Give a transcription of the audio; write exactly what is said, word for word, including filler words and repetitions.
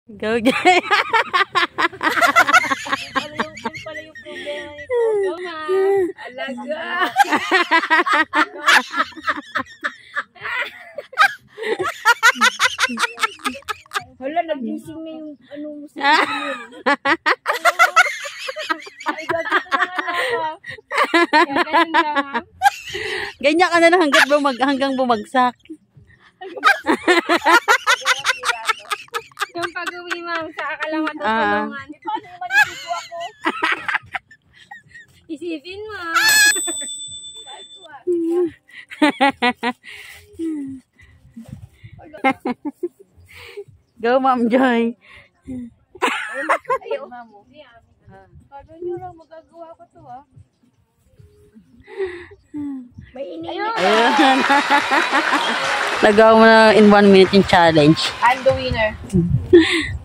Go, Jay. Yun pala yung, yun pala yung problema nito. Go, ma. Alaga. Hala, nagising na yung ano mo sa yun. Ay, gagawin na nga ako. Kaya ganun lang, ha? Ganyan ka na lang hanggang, bumag hanggang bumagsak. Yung pag-uwi, ma'am, sa akala matutulungan. Di paano yung manisipo ako? Isipin mo. Go, Ma'am Joy. Ayaw, ma'am. Sabi nyo lang, magagawa ko to, ha? May init. Ayun. Nagawa mo na in one minute yung challenge. I'm the winner.